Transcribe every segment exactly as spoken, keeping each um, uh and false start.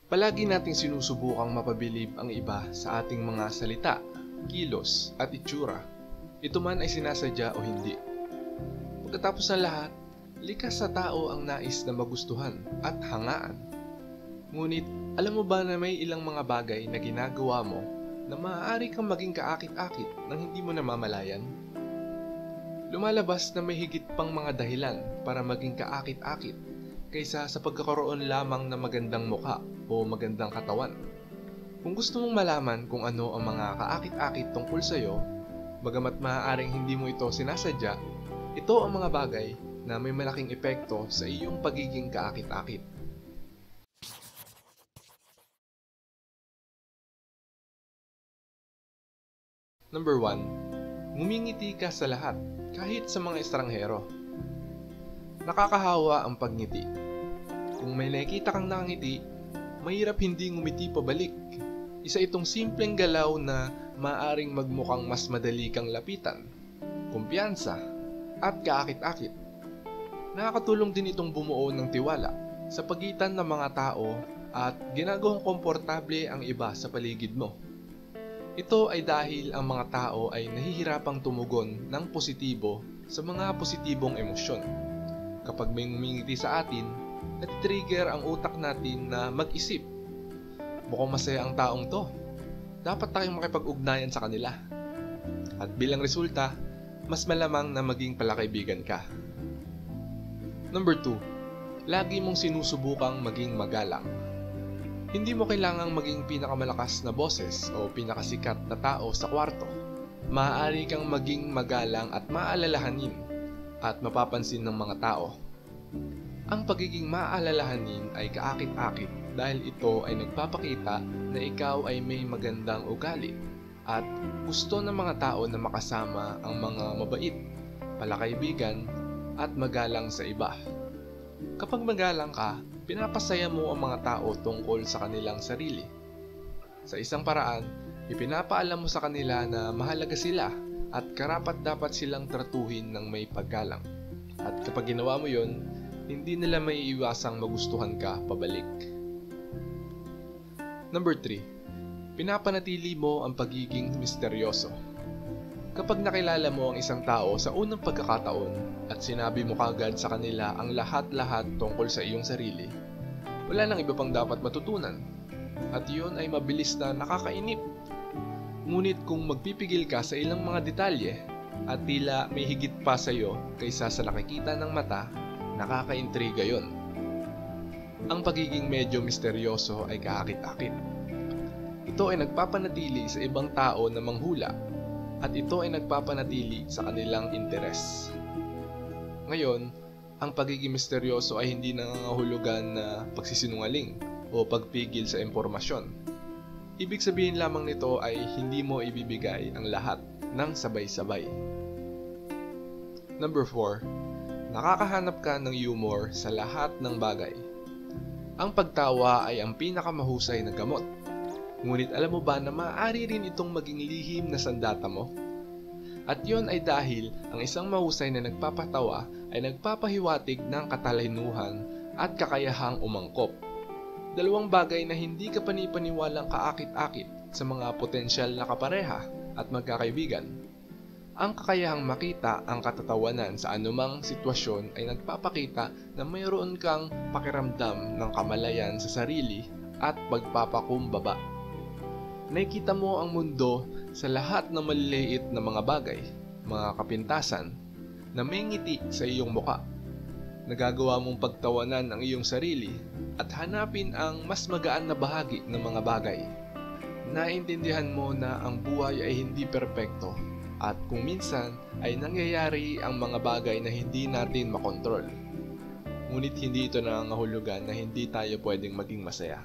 Palagi nating sinusubukang mapabilib ang iba sa ating mga salita, kilos at itsura. Ito man ay sinasadya o hindi. Pagkatapos ng lahat, likas sa tao ang nais na magustuhan at hangaan. Ngunit alam mo ba na may ilang mga bagay na ginagawa mo na maaari kang maging kaakit-akit nang hindi mo namamalayan? Lumalabas na may higit pang mga dahilan para maging kaakit-akit kaysa sa pagkakaroon lamang ng magandang mukha o magandang katawan. Kung gusto mong malaman kung ano ang mga kaakit-akit tungkol sa'yo, bagamat maaaring hindi mo ito sinasadya, ito ang mga bagay na may malaking epekto sa iyong pagiging kaakit-akit. Number one. Ngumingiti ka sa lahat, kahit sa mga estranghero. Nakakahawa ang pagngiti. Kung may nakikita kang nakangiti, mahirap hindi ngumiti pabalik. Isa itong simpleng galaw na maaaring magmukhang mas madali kang lapitan, kumpiyansa, at kaakit-akit. Nakakatulong din itong bumuo ng tiwala sa pagitan ng mga tao at ginagawang komportable ang iba sa paligid mo. Ito ay dahil ang mga tao ay nahihirapang tumugon ng positibo sa mga positibong emosyon. Kapag may ngumingiti sa atin, natitrigger ang utak natin na mag-isip. Mukhang masaya ang taong to. Dapat tayong makipag-ugnayan sa kanila. At bilang resulta, mas malamang na maging palakaibigan ka. Number two. Lagi mong sinusubukang maging magalang. Hindi mo kailangang maging pinakamalakas na boses o pinakasikat na tao sa kwarto. Maaari kang maging magalang at maalalahanin at mapapansin ng mga tao. Ang pagiging maalalahanin ay kaakit-akit dahil ito ay nagpapakita na ikaw ay may magandang ugali at gusto ng mga tao na makasama ang mga mabait, palakaibigan at magalang sa iba. Kapag magalang ka, pinapasaya mo ang mga tao tungkol sa kanilang sarili. Sa isang paraan, ipinapaalam mo sa kanila na mahalaga sila at karapat-dapat silang tratuhin ng may paggalang. At kapag ginawa mo yon, hindi nila maiiwasang magustuhan ka pabalik. Number three. Pinapanatili mo ang pagiging misteryoso. Kapag nakilala mo ang isang tao sa unang pagkakataon at sinabi mo kagad sa kanila ang lahat-lahat tungkol sa iyong sarili, wala nang iba pang dapat matutunan. At iyon ay mabilis na nakakainip. Ngunit kung magpipigil ka sa ilang mga detalye at tila may higit pa sa iyo kaysa sa nakikita ng mata, nakakaintriga yon. Ang pagiging medyo misteryoso ay kaakit-akit. Ito ay nagpapanatili sa ibang tao na manghula at ito ay nagpapanatili sa kanilang interes. Ngayon, ang pagiging misteryoso ay hindi nangangahulugan na pagsisinungaling o pagpigil sa impormasyon. Ibig sabihin lamang nito ay hindi mo ibibigay ang lahat ng sabay-sabay. Number four. Nakakahanap ka ng humor sa lahat ng bagay. Ang pagtawa ay ang pinakamahusay na gamot. Ngunit alam mo ba na maaari rin itong maging lihim na sandata mo? At yon ay dahil ang isang mahusay na nagpapatawa ay nagpapahiwatig ng katalinuhan at kakayahang umangkop. Dalawang bagay na hindi ka panipaniwalang kaakit-akit sa mga potensyal na kapareha at magkakaibigan. Ang kakayahang makita ang katatawanan sa anumang sitwasyon ay nagpapakita na mayroon kang pakiramdam ng kamalayan sa sarili at pagpapakumbaba. Nakikita mo ang mundo sa lahat ng maliliit na mga bagay, mga kapintasan, na may ngiti sa iyong muka. Nagagawa mong pagtawanan ang iyong sarili at hanapin ang mas magaan na bahagi ng mga bagay. Naintindihan mo na ang buhay ay hindi perpekto at kung minsan ay nangyayari ang mga bagay na hindi natin makontrol. Ngunit hindi ito nangangahulugan na hindi tayo pwedeng maging masaya.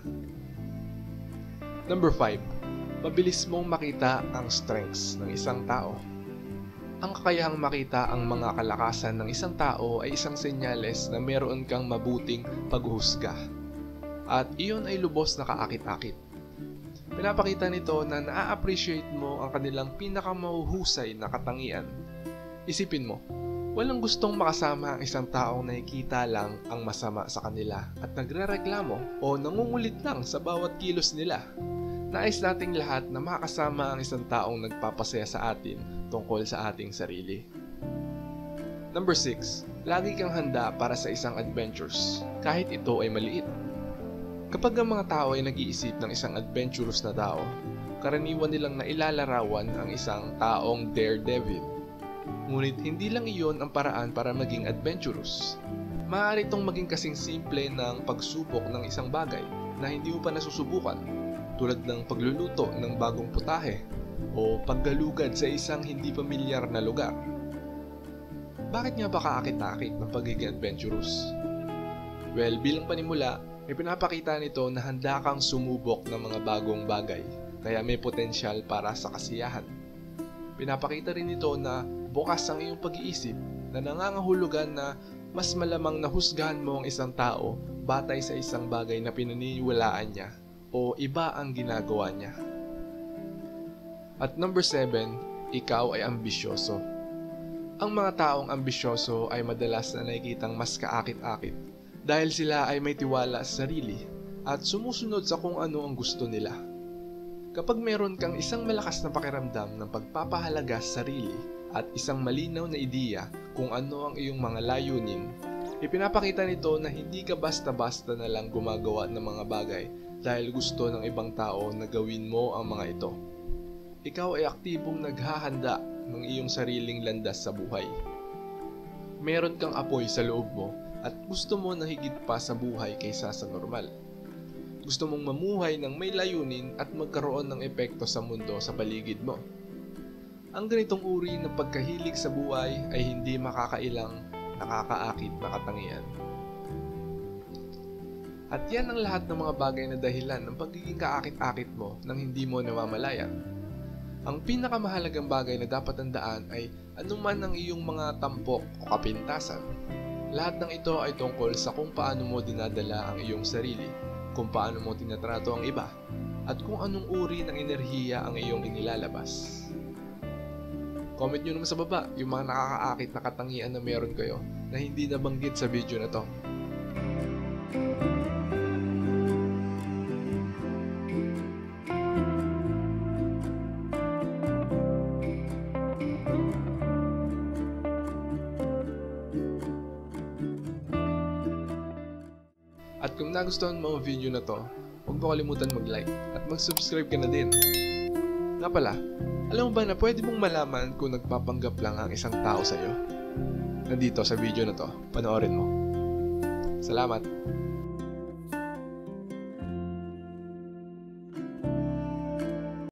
Number five. Mabilis mong makita ang strengths ng isang tao. Ang kakayahang makita ang mga kalakasan ng isang tao ay isang senyales na meron kang mabuting paghuhusga. At iyon ay lubos na kaakit-akit. Pinapakita nito na naa-appreciate mo ang kanilang pinakamahuhusay na katangian. Isipin mo, Walang gustong makasama ang isang taong nakikita lang ang masama sa kanila at nagrereklamo o nangungulit lang sa bawat kilos nila. Nais nating lahat na makasama ang isang taong nagpapasaya sa atin tungkol sa ating sarili. Number six. Lagi kang handa para sa isang adventures, kahit ito ay maliit. Kapag ang mga tao ay nag-iisip ng isang adventurous na tao, karaniwan nilang nailalarawan ang isang taong daredevil. Ngunit hindi lang iyon ang paraan para maging adventurous. Maaari itong maging kasing simple ng pagsubok ng isang bagay na hindi mo pa nasusubukan, tulad ng pagluluto ng bagong putahe o paggalugad sa isang hindi pamilyar na lugar. Bakit nga ba kaakit-akit ng pagiging adventurous? Well, bilang panimula, ay pinapakita nito na handa kang sumubok ng mga bagong bagay, kaya may potensyal para sa kasiyahan. Pinapakita rin ito na bukas ang iyong pag-iisip na nangangahulugan na mas malamang nahusgahan mo ang isang tao batay sa isang bagay na pinaniniwalaan niya o iba ang ginagawa niya. At number seven, ikaw ay ambisyoso. Ang mga taong ambisyoso ay madalas na nakikitang mas kaakit-akit dahil sila ay may tiwala sa sarili at sumusunod sa kung ano ang gusto nila. Kapag meron kang isang malakas na pakiramdam ng pagpapahalaga sa sarili at isang malinaw na ideya kung ano ang iyong mga layunin, ipinapakita nito na hindi ka basta-basta na lang gumagawa ng mga bagay dahil gusto ng ibang tao na gawin mo ang mga ito. Ikaw ay aktibong naghahanda ng iyong sariling landas sa buhay. Meron kang apoy sa loob mo at gusto mo na higit pa sa buhay kaysa sa normal. Gusto mong mamuhay ng may layunin at magkaroon ng epekto sa mundo sa paligid mo. Ang ganitong uri ng pagkahilig sa buhay ay hindi makakailang nakakaakit na katangian. At yan ang lahat ng mga bagay na dahilan ng pagiging kaakit-akit mo nang hindi mo namamalayan. Ang pinakamahalagang bagay na dapat tandaan ay anuman ang iyong mga tampok o kapintasan. Lahat ng ito ay tungkol sa kung paano mo dinadala ang iyong sarili, kung paano mo tinatrato ang iba, at kung anong uri ng enerhiya ang iyong inilalabas. Comment nyo naman sa baba yung mga nakakaakit na katangian na meron kayo na hindi nabanggit sa video na to. At kung nagustuhan mo ang video na to, huwag mo kalimutan mag-like at mag-subscribe ka na din. Nga pala, alam mo ba na pwede mong malaman kung nagpapanggap lang ang isang tao sa'yo? Nandito sa video na to, panoorin mo. Salamat!